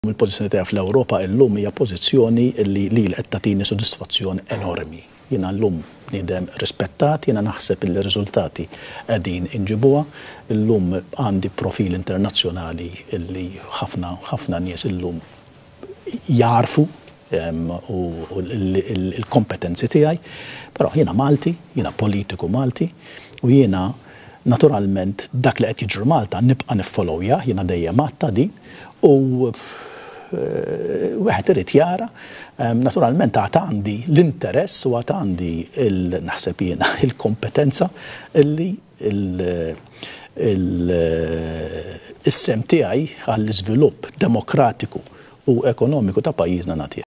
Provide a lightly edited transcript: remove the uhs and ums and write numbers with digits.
Il-pożizzjoni tiegħi fl-Ewropa llum hija pożizzjoni li qed tagħtini sodisfazzjon enormi. Jiena llum bniedem rispettat, jiena naħseb li r-riżultati qegħdin inġibuha. Illum għandi profil internazzjonali li ħafna nies illum jarfu u l-kompetenzi tiegħi, però jiena Malti, jiena politiku Malti u jiena naturalment dak li qed jiġri Malta nibqa' niffollowja, jiena dejjem għatta din u wieħed irid jara, naturalment għad għandi l-interess u għad għandi naħseb jiena il-kompetenza illi is-sem tiegħi għall-iżvilupp demokratiku u ekonomiku ta' pajjiżna nagħtih.